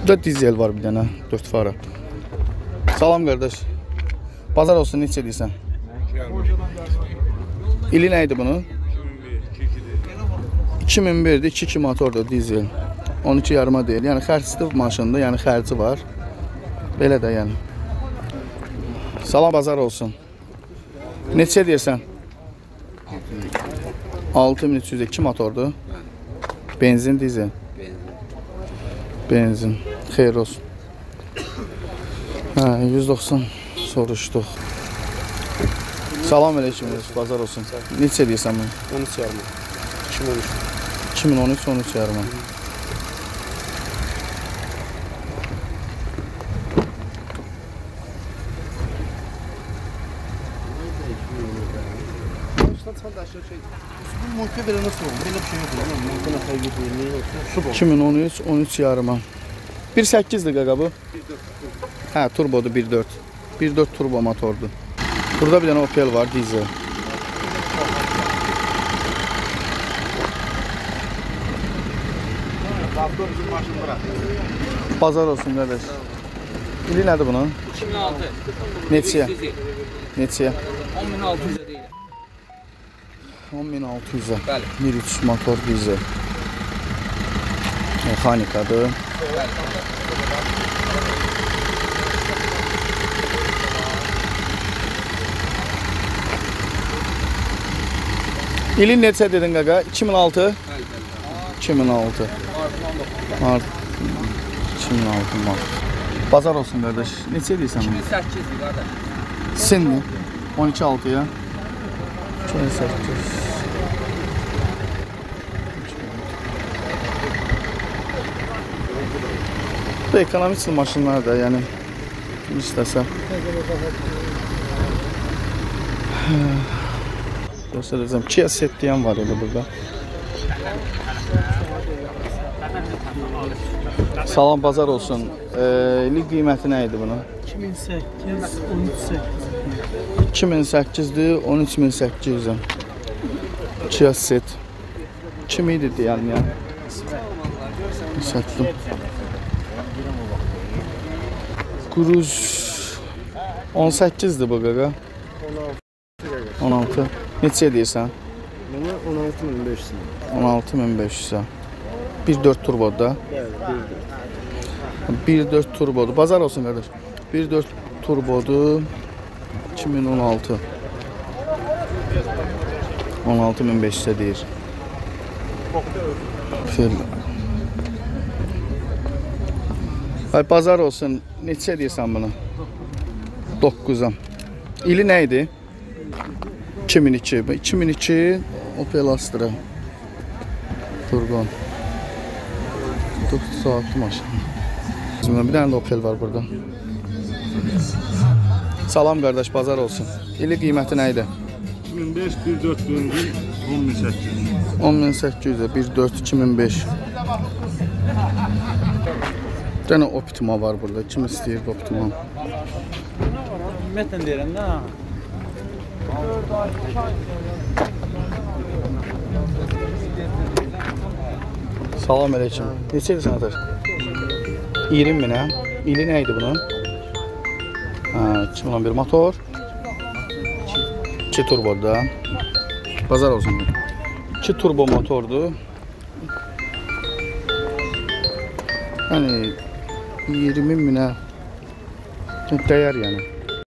Burada dizel var bir dənə, 4 fara. Salam qardaş. Bazar olsun, neçə deyirsən? İli nə idi bunun? 2001'dir, 2 motordur, dizel. 12 yarıma deyil. Yəni xərcli maşındır, yəni xərci var. Belə də yəni. Salam bazar olsun. Neçə deyirsən? 6302 motordur. Benzin, dizel. Benzin. Xeyir olsun. Hə, 190 soruşduq. Salam aleyküm, bazar olsun. Neçə deyirsən bunu? 13 yarıma. 2013. 2013 13 yarıma. Bu monte böyle nasıl oldu? Böyle bir şey yok lan. Monte nasıl yürüdüğünü olsun. 2013 13 yarıma. 1.8'dir qaqa bu. 1.4. Hə, turbodur 1.4. 1.4 turbo motordur. Burada bir dənə Opel var, dizel. Bazar olsun qardaş. İli nədir bunun? 2006. Neçəyə? Neçəyə? 10.600'e değil. 10.600'ə. Bəli. 1.3 motor dizel. Mexanikadır. İlin neçə dedin qaqa? 2006? 2006. Mart. 2006 Mart. Bazar olsun qardaş. Neçə deyirsən bunu? 2008'di kardeş. Sen mi? 12.6'ya. 2008. Bu ekonomik maşınlar da yani kim istəsə. Göstereceğim. Kia Ceed diyen var öyle burada. Salam bazar olsun. İlk qiyməti nə idi bunun? 2008'dir, 13.800'e. Kia Ceed. Kim idi deyən ya? Satdım. Kuruz 18'dir bu qaqa. 16. Neçə deyirsən? Buna 16.500. 16.500'ə. 1.4 turboda. Evet, 1.4. 1.4 turbodur. Bazar olsun qardaş. 1.4 turbodur. 2016. 16.500'ə deyir. Ay bazar olsun. Neçə deyirsən bunu? 9'a. İli nə idi? 2002. 2002 Opel Astra. Turgon. 9 saatli maşın. Bir tane de Opel var burada. Salam qardaş, bazar olsun. İli qiyməti nə idi? 2005, 1.4 benzin, 10.800. 10.800'e 1.4 2005. Bir tane Optima var burada. Kim istəyir Optima? Ümumiyyətlə deyirəm də. Salam aleyküm. Neçə edirsən atar? 20 minə. İli nə idi bunun? 2011 motor. 2 turboda. Bazar olsun. 2 turbo motordu. Yani 20 minə dəyər yəni.